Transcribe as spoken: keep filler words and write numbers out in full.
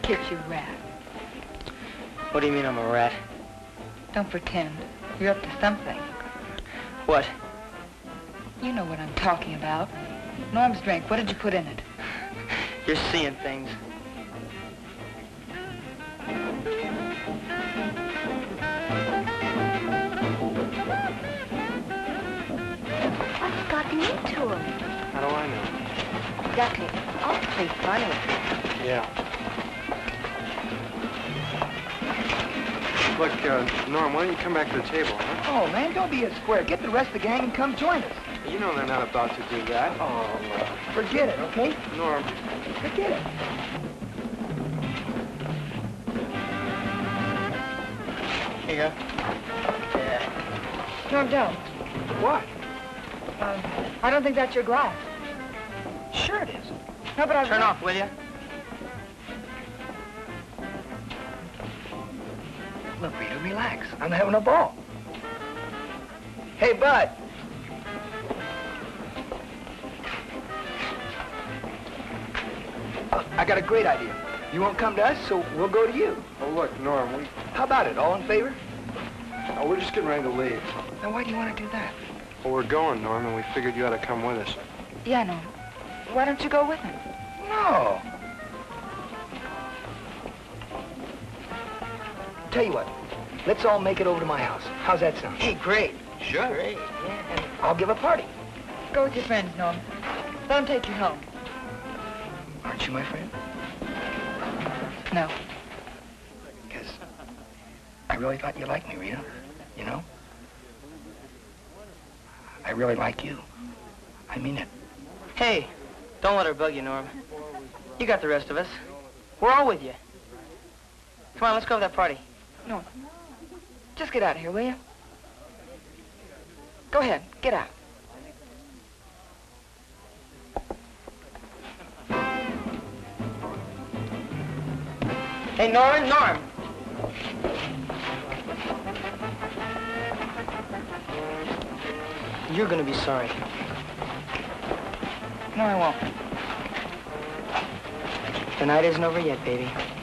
Kitch, you rat. What do you mean I'm a rat? Don't pretend. You're up to something. What? You know what I'm talking about. Norm's drink, what did you put in it? You're seeing things. What's gotten into him? How do I know? Exactly. Awfully funny. Yeah. Look, uh, Norm, why don't you come back to the table, huh? Oh, man, don't be a square. Get the rest of the gang and come join us. You know they're not about to do that. Oh, well, forget it, okay? Norm. Forget it. Here you go. Yeah. Norm, don't. What? Um, I don't think that's your glass. Sure it is. No, but I... Turn off, will you? Look, Rita, relax. I'm having a ball. Hey, Bud. Uh, I got a great idea. You won't come to us, so we'll go to you. Oh, look, Norm, we... How about it? All in favor? Oh, we're just getting ready to leave. Now, why do you want to do that? Well, we're going, Norm, and we figured you ought to come with us. Yeah, Norm. Why don't you go with him? No. Tell you what, let's all make it over to my house. How's that sound? Hey, great. Sure. Great, yeah. And I'll give a party. Go with your friends, Norm. Let them take you home. Aren't you my friend? No. Because I really thought you liked me, Rita. You know? I really like you. I mean it. Hey, don't let her bug you, Norm. You got the rest of us. We're all with you. Come on, let's go to that party. No. Just get out of here, will you? Go ahead, get out. Hey, Norm, Norm. You're gonna be sorry. No, I won't. The night isn't over yet, baby.